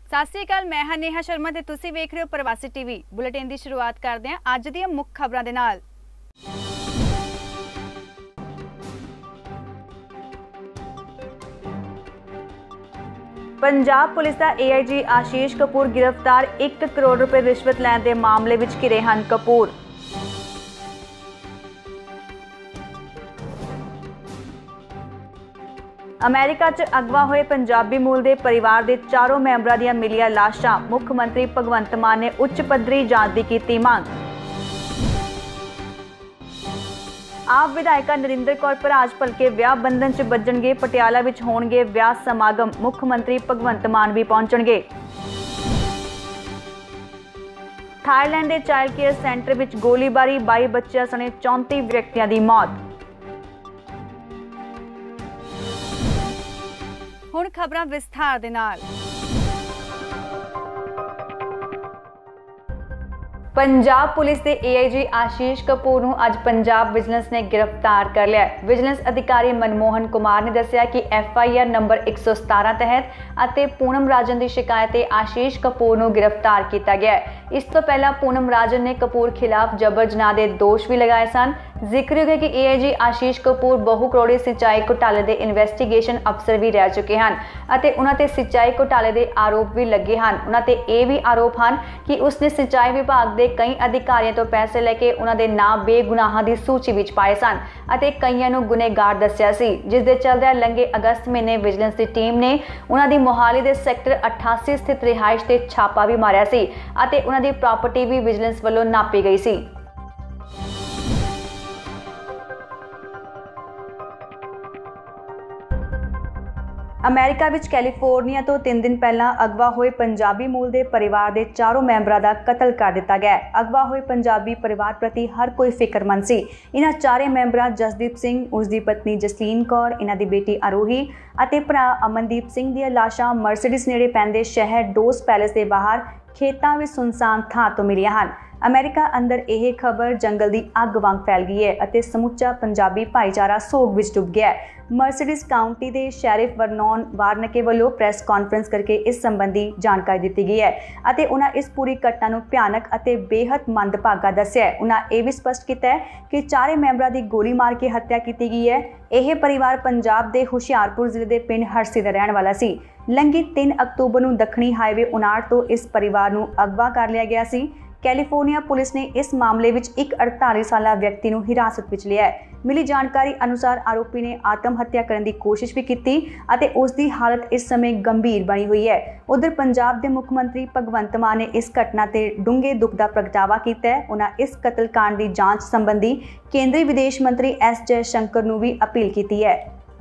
ਸਤਿ ਸ਼੍ਰੀ ਅਕਾਲ, ਮੈਂ ਹਾਂ ਨੇਹਾ ਸ਼ਰਮਾ ਤੇ ਤੁਸੀਂ ਵੇਖ ਰਹੇ ਹੋ ਪ੍ਰਵਾਸੀ ਟੀਵੀ। ਬੁਲੇਟਿਨ ਦੀ ਸ਼ੁਰੂਆਤ ਕਰਦੇ ਹਾਂ ਅੱਜ ਦੀਆਂ ਮੁੱਖ ਖਬਰਾਂ ਦੇ ਨਾਲ। पंजाब पुलिस का AIG आशीष कपूर गिरफ्तार। 1 करोड़ रुपए रिश्वत लैण के मामले में घिरे हैं कपूर। अमेरिका च अगवा होए पंजाबी मूल के परिवार के चारों मैंबरों दी मिलिया लाशां। मुख मंत्री भगवंत मान ने उच्च पद्धरी जांच की की मांग। आप विधायिका नरिंदर कौर भराज भलके विआह बंधन च बजणगे। पटियाला विच होणगे विआह समागम। मुख मंत्री भगवंत मान भी पहुंचणगे। थाईलैंड के चाइल्ड केयर सेंटर विच गोलीबारी। 22 बच्चों सने 34 व्यक्तियों की मौत। हुण खबरां विस्तार दे नाल। पंजाब पुलिस के AIG आशीष कपूर नूं अज पंजाब विजिलेंस ने गिरफ्तार कर लिया। विजिलेंस अधिकारी मनमोहन कुमार ने दस्सिया कि FIR नंबर 117 तहत अते पूनम राजन की शिकायत ते आशीष कपूर नूं गिरफ्तार किया गया है। इस तो पहला पूनम राजन ने कपूर खिलाफ जबर जनाह के दोष भी लगाए सन। जिक्र है कि AIG आशीष कपूर बहु करोड़ी सिंचाई घोटाले के इन्वेस्टिगेशन अफसर भी रह चुके हैं अते उन्हां ते सिंचाई घोटाले के आरोप भी लगे हैं। उन्हां ते यह भी आरोप हैं कि उसने सिंचाई विभाग के कई अधिकारियों तो पैसे लेके उन्होंने नाम बेगुनाहां की सूची विच पाए सन अते कईयां नूं गुनहगार दस्सिया सी। जिस दे चलदे लंघे अगस्त महीने विजिलेंस की टीम ने उन्हां दी मोहाली के सैक्टर 88 स्थित रिहाइश ते छापा भी मारिया सी अते उन्हां दी प्रॉपर्टी भी विजिलेंस वालों नापी गई सी। अमेरिका विच कैलीफोर्निया तो 3 दिन पहला अगवा हुए पंजाबी मूल के परिवार के चारों मैंबरों का कतल कर दिता गया। अगवा हुए पंजाबी परिवार प्रति हर कोई फिक्रमंद सी। इन्हां चारे मैंबरों जसदीप सिंह, उसकी पत्नी जसलीन कौर, इन्हां दी बेटी आरोही अते भरा अमनदीप सिंह दी लाशां मर्सिडीज नेड़े पैंदे शहर डोस पैलेस के बाहर खेतां विच सुनसान थां तो मिलियां हन। अमेरिका अंदर यह खबर जंगल की अग वांग फैल गई है अते समूचा पंजाबी भाईचारा सोग विच डुब गया है। मर्सिडीज काउंटी के शैरिफ वर्नोन वार्नके वालों प्रेस कॉन्फ्रेंस करके इस संबंधी जानकारी दी गई है अते उन्हां इस पूरी घटना नूं भयानक अते बेहद मंदभागा दस्सिया है। उन्हां यह भी स्पष्ट किया है कि चारे मैंबरों की गोली मार के हत्या की गई है। यह परिवार पंजाब के हुशियारपुर जिले के पिंड हरसी का रहने वाला सी। लंघी 3 अक्तूबर नूं दक्षिणी हाईवे 59 तो इस परिवार नूं अगवा कर लिया गया सी। कैलीफोर्निया पुलिस ने इस मामले में एक 48 साला व्यक्ति नूं हिरासत में लिया है। मिली जानकारी अनुसार आरोपी ने आत्महत्या करने की कोशिश भी की अते उसकी हालत इस समय गंभीर बनी हुई है। उधर पंजाब के मुख मंत्री भगवंत मान ने इस घटना से डूंगे दुख का प्रगटावा किया है। उन्होंने इस कतलकांड की जांच संबंधी केंद्रीय विदेश मंत्री S जयशंकर नूं भी अपील की है।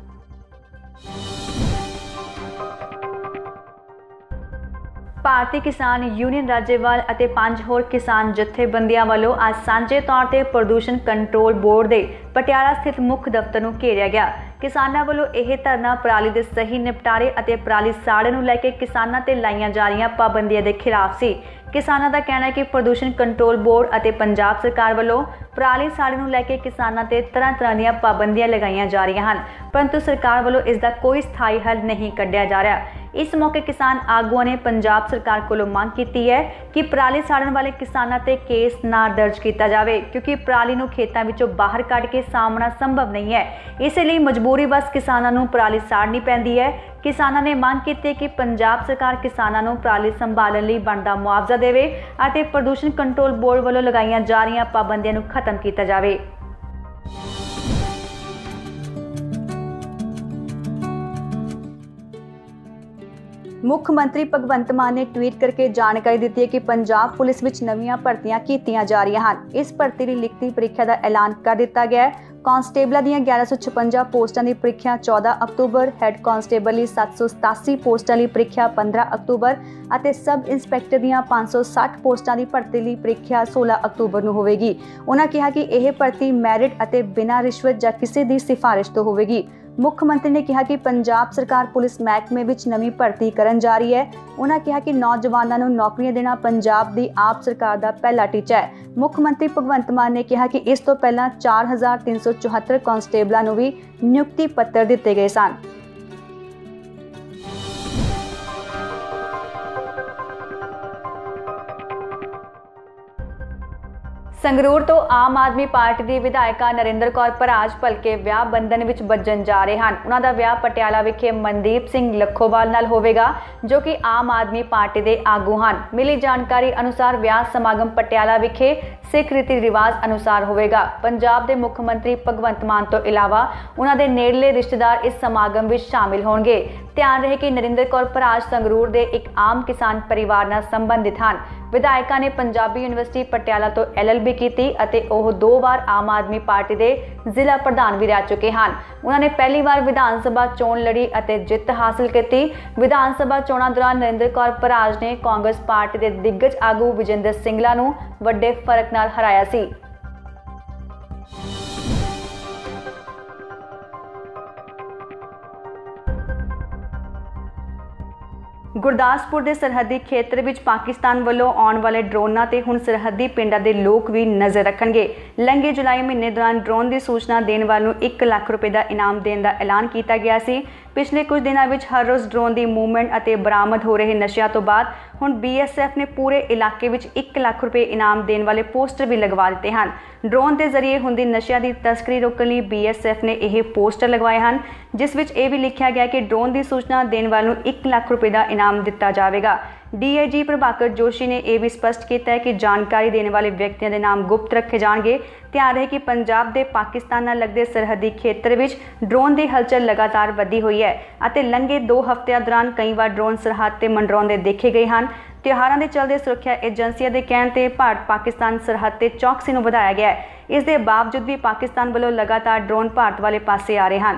भारतीय किसान यूनियन राज्यवाल अते 5 होर किसान जथेबंदियां वालों आज सांझे तौर पर प्रदूषण कंट्रोल बोर्ड के पटियाला स्थित मुख्य दफ्तर नूं घेरिया गया। किसानां वालों यह धरना पराली के सही निपटारे अते पराली साड़े नूं लैके किसानां ते लाईयां जा रहीआं पाबंदियां के खिलाफ सी। किसानां दा कहना है कि प्रदूषण कंट्रोल बोर्ड अते पंजाब सरकार वालों पराली साड़े नूं लैके किसानां ते तरह दीआं पाबंदियां लगाईआं जा रहीआं हन परंतु सरकार वालों इसका कोई स्थाई हल नहीं कढ़िया जा रहा। इस मौके किसान आगुआं ने पंजाब सरकार कोलों मांग की है कि पराली साड़न वाले किसानां ते केस ना दर्ज किया जाए क्योंकि पराली नूं खेतां विचों बाहर कढ़ के सामना संभव नहीं है। इसलिए मजबूरी बस किसानां नूं पराली साड़नी पैंदी है। किसानां ने मांग की है कि पंजाब सरकार किसानां नूं पराली संभालण लई बनदा मुआवजा देवे अते प्रदूषण कंट्रोल बोर्ड वालों लगाईआं जा रहीआं पाबंदियां नूं खत्म किया जाए। मुख मंत्री भगवंत मान ने ट्वीट करके जानकारी दी है कि पंजाब पुलिस विच नवीं भर्तियां कीतियां जा रही हैं। इस भर्ती की लिखती प्रीख्या का ऐलान कर दिता गया है। कांस्टेबलों दी 1156 पोस्टां की प्रीख्या 14 अक्तूबर, हैड कांस्टेबल की 787 पोस्टां की प्रीख्या 15 अक्तूबर और सब इंस्पैक्टर दी 560 पोस्टां की भर्ती की प्रीख्या 16 अक्तूबर नूं होवेगी। उन्होंने कहा कि यह भर्ती मैरिट और बिना रिश्वत या किसी की सिफारिश तो होवेगी। मुख मंत्री ने कहा कि पंजाब सरकार पुलिस महकमे विच नवीं भर्ती करन जा रही है। उन्होंने कहा कि नौजवानों को नौकरियां देना पंजाब की आप सरकार का पहला टीचा है। मुख मंत्री भगवंत मान ने कहा कि इस तो पहला 4374 कांस्टेबलों को भी नियुक्ति पत्र दिए गए सन। ਸੰਗਰੂਰ ਤੋਂ ਆਮ ਆਦਮੀ ਪਾਰਟੀ ਦੀ ਵਿਧਾਇਕਾ ਨਰਿੰਦਰ ਕੌਰ ਭਰਾਜ ਭਲਕੇ ਵਿਆਹ ਬੰਧਨ ਵਿੱਚ ਬੱਝਣ ਜਾ ਰਹੇ ਹਨ। ਉਹਨਾਂ ਦਾ ਵਿਆਹ ਪਟਿਆਲਾ ਵਿਖੇ ਮਨਦੀਪ ਸਿੰਘ ਲੱਖੋਵਾਲ ਨਾਲ ਹੋਵੇਗਾ, ਜੋ ਕਿ ਆਮ ਆਦਮੀ ਪਾਰਟੀ ਦੇ ਆਗੂ ਹਨ। ਮਿਲੀ ਜਾਣਕਾਰੀ ਅਨੁਸਾਰ ਵਿਆਹ ਸਮਾਗਮ ਪਟਿਆਲਾ ਵਿਖੇ ਸਿੱਖ ਰੀਤੀ ਰਿਵਾਜ ਅਨੁਸਾਰ ਹੋਵੇਗਾ। ਪੰਜਾਬ ਦੇ ਮੁੱਖ ਮੰਤਰੀ ਭਗਵੰਤ ਮਾਨ ਤੋਂ ਇਲਾਵਾ ਉਹਨਾਂ ਦੇ ਨੇੜਲੇ ਰਿਸ਼ਤੇਦਾਰ ਇਸ ਸਮਾਗਮ ਵਿੱਚ ਸ਼ਾਮਿਲ ਹੋਣਗੇ। ਧਿਆਨ ਰਹੇ ਕਿ ਨਰਿੰਦਰ ਕੌਰ ਭਰਾਜ ਸੰਗਰੂਰ ਦੇ ਇੱਕ ਆਮ ਕਿਸਾਨ ਪਰਿਵਾਰ ਨਾਲ ਸੰਬੰਧਿਤ ਹਨ। ਵਿਧਾਇਕਾ ਨੇ ਪੰਜਾਬੀ ਯੂਨੀਵਰਸਿਟੀ ਪਟਿਆਲਾ ਤੋਂ LLB ਕੀਤੀ ਅਤੇ ਉਹ 2 ਵਾਰ ਆਮ ਆਦਮੀ ਪਾਰਟੀ ਦੇ ਜ਼ਿਲ੍ਹਾ ਪ੍ਰਧਾਨ ਵੀ ਰਹਿ ਚੁੱਕੇ ਹਨ। ਉਹਨਾਂ ਨੇ ਪਹਿਲੀ ਵਾਰ ਵਿਧਾਨ ਸਭਾ ਚੋਣ ਲੜੀ ਅਤੇ ਜਿੱਤ ਹਾਸਲ ਕੀਤੀ। ਵਿਧਾਨ ਸਭਾ ਚੋਣਾਂ ਦੌਰਾਨ ਨਰਿੰਦਰ ਕੌਰ ਭਰਾਜ ਨੇ ਕਾਂਗਰਸ ਪਾਰਟੀ ਦੇ ਦਿੱਗਜ ਆਗੂ ਵਿਜੇਂਦਰ ਸਿੰਗਲਾ ਨੂੰ ਵੱਡੇ ਫਰਕ ਨਾਲ ਹਰਾਇਆ ਸੀ। ਗੁਰਦਾਸਪੁਰ ਦੇ ਸਰਹੱਦੀ ਖੇਤਰ ਵਿੱਚ ਪਾਕਿਸਤਾਨ ਵੱਲੋਂ ਆਉਣ ਵਾਲੇ ਡਰੋਨਾਂ ਤੇ ਹੁਣ ਸਰਹੱਦੀ ਪਿੰਡਾਂ ਦੇ ਲੋਕ ਵੀ ਨਜ਼ਰ ਰੱਖਣਗੇ। ਲੰਘੇ ਜੁਲਾਈ ਮਹੀਨੇ ਦੌਰਾਨ ਡਰੋਨ ਦੀ ਸੂਚਨਾ ਦੇਣ ਵਾਲ ਨੂੰ 1 ਲੱਖ ਰੁਪਏ ਦਾ ਇਨਾਮ ਦੇਣ ਦਾ ਐਲਾਨ ਕੀਤਾ ਗਿਆ ਸੀ। ਪਿਛਲੇ ਕੁਝ ਦਿਨਾਂ ਵਿੱਚ ਹਰ ਰੋਜ਼ ਡਰੋਨ ਦੀ ਮੂਵਮੈਂਟ ਅਤੇ ਬਰਾਮਦ ਹੋ ਰਹੇ ਨਸ਼ਿਆਂ ਤੋਂ ਬਾਅਦ ਹੁਣ BSF ਨੇ ਪੂਰੇ ਇਲਾਕੇ ਵਿੱਚ 1 ਲੱਖ ਰੁਪਏ ਇਨਾਮ ਦੇਣ ਵਾਲੇ ਪੋਸਟਰ ਵੀ ਲਗਵਾ ਦਿੱਤੇ ਹਨ। ਡਰੋਨ ਦੇ ਜ਼ਰੀਏ ਹੁੰਦੀ ਨਸ਼ਿਆਂ ਦੀ ਤਸਕਰੀ ਰੋਕਣ ਲਈ BSF ਨੇ ਇਹ ਪੋਸਟਰ ਲਗਵਾਏ ਹਨ, ਜਿਸ ਵਿੱਚ ਇਹ ਵੀ ਲਿਖਿਆ ਗਿਆ ਕਿ ਡਰੋਨ ਦੀ ਸੂਚਨਾ ਦੇਣ ਵਾਲ ਨੂੰ 1 ਲੱਖ ਰੁਪਏ ਦਾ ਇਨਾਮ ਦਿੱਤਾ ਜਾਵੇਗਾ। DIG ਪ੍ਰਭਾਕਰ ਜੋਸ਼ੀ ਨੇ ਇਹ ਵੀ ਸਪਸ਼ਟ ਕੀਤਾ ਹੈ ਕਿ ਜਾਣਕਾਰੀ ਦੇਣ ਵਾਲੇ ਵਿਅਕਤੀਆਂ ਦੇ ਨਾਮ ਗੁਪਤ ਰੱਖੇ ਜਾਣਗੇ। ਧਿਆਨ ਰਹੇ ਕਿ ਪੰਜਾਬ ਦੇ ਪਾਕਿਸਤਾਨ ਨਾਲ ਲੱਗਦੇ ਸਰਹੱਦੀ ਖੇਤਰ ਵਿੱਚ ਡਰੋਨ ਦੀ ਹਲਚਲ ਲਗਾਤਾਰ ਵਧੀ ਹੋਈ ਹੈ ਅਤੇ ਲੰਘੇ 2 ਹਫ਼ਤਿਆਂ ਦੌਰਾਨ ਕਈ ਵਾਰ ਡਰੋਨ ਸਰਹੱਦ ਤੇ ਮੰਡਰਾਉਂਦੇ ਦੇਖੇ ਗਏ ਹਨ। ਤਿਉਹਾਰਾਂ ਦੇ ਚੱਲਦੇ ਸੁਰੱਖਿਆ ਏਜੰਸੀਆਂ ਦੇ ਕਹਿਣ ਤੇ ਭਾਰਤ ਪਾਕਿਸਤਾਨ ਸਰਹੱਦ ਤੇ ਚੌਕਸੀ ਨੂੰ ਵਧਾਇਆ ਗਿਆ ਹੈ। ਇਸ ਦੇ ਬਾਵਜੂਦ ਵੀ ਪਾਕਿਸਤਾਨ ਵੱਲੋਂ ਲਗਾਤਾਰ ਡਰੋਨ ਭਾਰਤ ਵਾਲੇ ਪਾਸੇ ਆ ਰਹੇ ਹਨ।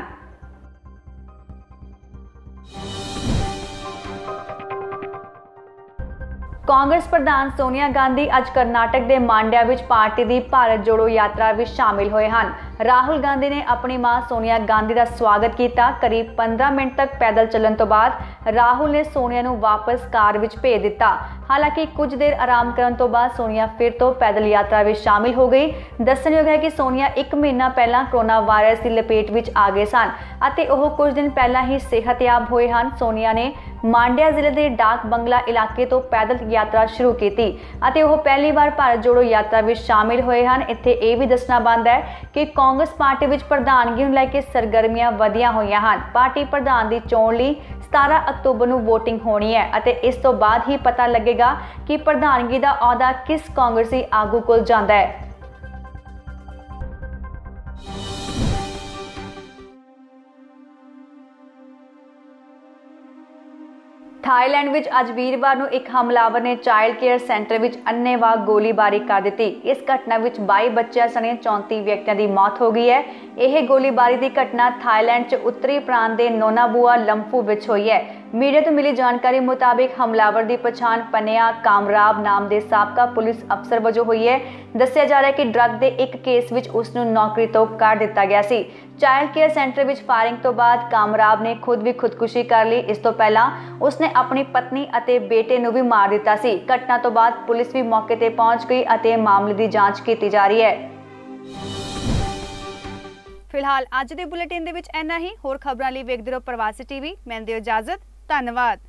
ਕਾਂਗਰਸ ਪ੍ਰਧਾਨ ਸੋਨੀਆ ਗਾਂਧੀ ਅੱਜ ਕਰਨਾਟਕ ਦੇ ਮਾਂਡਿਆ ਵਿੱਚ ਪਾਰਟੀ ਦੀ ਭਾਰਤ ਜੋੜੋ ਯਾਤਰਾ ਵਿੱਚ ਸ਼ਾਮਿਲ ਹੋਏ ਹਨ। ਰਾਹੁਲ ਗਾਂਧੀ ਨੇ ਆਪਣੀ ਮਾਂ ਸੋਨੀਆ ਗਾਂਧੀ ਦਾ ਸਵਾਗਤ ਕੀਤਾ। ਕਰੀਬ 15 ਮਿੰਟ ਤੱਕ ਪੈਦਲ ਚੱਲਣ ਤੋਂ ਬਾਅਦ ਰਾਹੁਲ ਨੇ ਸੋਨੀਆ ਨੂੰ ਵਾਪਸ ਕਾਰ ਵਿੱਚ ਭੇਜ ਦਿੱਤਾ। ਹਾਲਾਂਕਿ ਕੁਝ ਦੇਰ ਆਰਾਮ ਕਰਨ ਤੋਂ ਬਾਅਦ ਸੋਨੀਆ ਫਿਰ ਤੋਂ ਪੈਦਲ ਯਾਤਰਾ ਵਿੱਚ ਸ਼ਾਮਿਲ ਹੋ ਗਈ। ਦੱਸਣਯੋਗ ਹੈ ਕਿ ਸੋਨੀਆ 1 ਮਹੀਨਾ ਪਹਿਲਾਂ ਕੋਰੋਨਾ ਵਾਇਰਸ ਦੀ ਲਪੇਟ ਵਿੱਚ ਆ ਗਏ ਸਨ ਅਤੇ ਉਹ ਕੁਝ ਦਿਨ ਪਹਿਲਾਂ ਹੀ ਸਿਹਤਯਾਬ ਹੋਏ ਹਨ। ਸੋਨੀਆ ਨੇ ਮਾਂਡਿਆ ਜ਼ਿਲ੍ਹੇ ਦੇ ਡਾਕ ਬੰਗਲਾ ਇਲਾਕੇ ਤੋਂ ਪੈਦਲ ਯਾਤਰਾ ਸ਼ੁਰੂ ਕੀਤੀ ਅਤੇ ਉਹ ਪਹਿਲੀ ਵਾਰ ਭਾਰਤ ਜੋੜੋ ਯਾਤਰਾ ਵਿੱਚ ਸ਼ਾਮਿਲ ਹੋਏ ਹਨ। ਇੱਥੇ ਇਹ ਵੀ ਦੱਸਣਾ ਬਣਦਾ ਹੈ ਕਿ ਕਾਂਗਰਸ ਪਾਰਟੀ ਵਿੱਚ ਪ੍ਰਧਾਨਗੀ ਨੂੰ ਲੈ ਕੇ ਸਰਗਰਮੀਆਂ ਵਧੀਆਂ ਹੋਈਆਂ ਹਨ। ਪਾਰਟੀ ਪ੍ਰਧਾਨ ਦੀ ਚੋਣ ਲਈ 17 ਅਕਤੂਬਰ ਨੂੰ VOTING ਹੋਣੀ ਹੈ ਅਤੇ ਇਸ ਤੋਂ ਬਾਅਦ ਹੀ ਪਤਾ ਲੱਗੇਗਾ ਕਿ ਪ੍ਰਧਾਨਗੀ ਦਾ ਅਹੁਦਾ ਕਿਸ ਕਾਂਗਰਸੀ ਆਗੂ ਕੋਲ ਜਾਂਦਾ ਹੈ। ਥਾਈਲੈਂਡ ਵਿੱਚ ਅੱਜ ਵੀਰਵਾਰ ਨੂੰ ਇੱਕ ਹਮਲਾਵਰ ਨੇ ਚਾਈਲਡ ਕੇਅਰ ਸੈਂਟਰ ਵਿੱਚ ਅੰਨ੍ਹੇਵਾਹ ਗੋਲੀਬਾਰੀ ਕਰ ਦਿੱਤੀ। ਇਸ ਘਟਨਾ ਵਿੱਚ 22 ਬੱਚਿਆਂ ਸਣੇ 34 ਵਿਅਕਤੀਆਂ ਦੀ ਮੌਤ ਹੋ ਗਈ ਹੈ। ਇਹ ਗੋਲੀਬਾਰੀ ਦੀ ਘਟਨਾ ਥਾਈਲੈਂਡ 'ਚ ਉੱਤਰੀ ਪ੍ਰਾਂਤ ਦੇ ਨੋਨਾਬੂਆ ਲੰਫੂ ਵਿੱਚ ਹੋਈ ਹੈ। ਮੀਡੀਆ ਤੋਂ ਮਿਲੀ ਜਾਣਕਾਰੀ ਮੁਤਾਬਿਕ ਹਮਲਾਵਰ ਦੀ ਪਛਾਣ ਪਨਿਆ ਕਾਮਰਾਬ ਨਾਮ ਦੇ ਸਾਬਕਾ ਪੁਲਿਸ ਅਫਸਰ ਵਜੋਂ ਹੋਈ ਹੈ। ਦੱਸਿਆ ਜਾ ਰਿਹਾ ਹੈ ਕਿ ਡਰੱਗ ਦੇ ਇੱਕ ਕੇਸ ਵਿੱਚ ਉਸ ਨੂੰ ਨੌਕਰੀ ਤੋਂ ਕੱਢ ਦਿੱਤਾ ਗਿਆ ਸੀ। ਚਾਈਲਡ ਕੇਅਰ ਸੈਂਟਰ ਵਿੱਚ ਫਾਇਰਿੰਗ ਤੋਂ ਬਾਅਦ ਕਾਮਰਾਬ ਨੇ ਖੁਦ ਵੀ ਖੁਦਕੁਸ਼ੀ ਕਰ ਲਈ। ਇਸ ਤੋਂ ਪਹਿਲਾਂ ਉਸਨੇ ਆਪਣੀ ਪਤਨੀ ਅਤੇ ਬੇਟੇ ਨੂੰ ਵੀ ਮਾਰ ਦਿੱਤਾ ਸੀ। ਘਟਨਾ ਤੋਂ ਬਾਅਦ ਪੁਲਿਸ ਵੀ ਮੌਕੇ ਤੇ ਪਹੁੰਚ ਗਈ ਅਤੇ ਮਾਮਲੇ ਦੀ ਜਾਂਚ ਕੀਤੀ ਜਾ ਰਹੀ ਹੈ। ਫਿਲਹਾਲ ਅੱਜ ਦੇ ਬੁਲੇਟਿਨ ਦੇ ਵਿੱਚ ਇੰਨਾ ਹੀ। ਹੋਰ ਖਬਰਾਂ ਲਈ ਵੇਖਦੇ ਰਹੋ ਪ੍ਰਵਾਸੀ TV। ਮੈਂ ਦਿਓ ਇਜਾਜ਼ਤ। ਧੰਨਵਾਦ।